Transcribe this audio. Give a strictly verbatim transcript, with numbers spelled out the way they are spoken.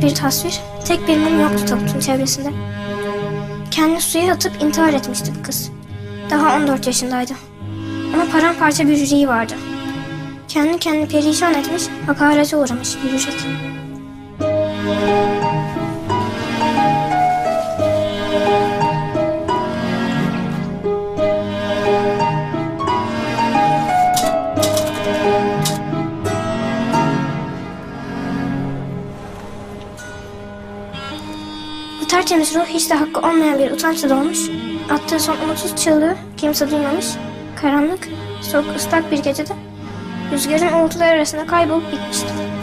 bir tasvir, tek bir mum yoktu tabutun çevresinde. Kendini suya atıp intihar etmişti bu kız. Daha on dört yaşındaydı. Ama paramparça bir yüreği vardı. Kendi kendini perişan etmiş, hakarete uğramış bir yürek. Bu tertemiz ruh hiç de hakkı olmayan bir utançla dolmuş, attığı son umutsuz çığlığı kimse duymamış, karanlık, soğuk ıslak bir gecede rüzgarın uğultuları arasında kaybolup gitmişti.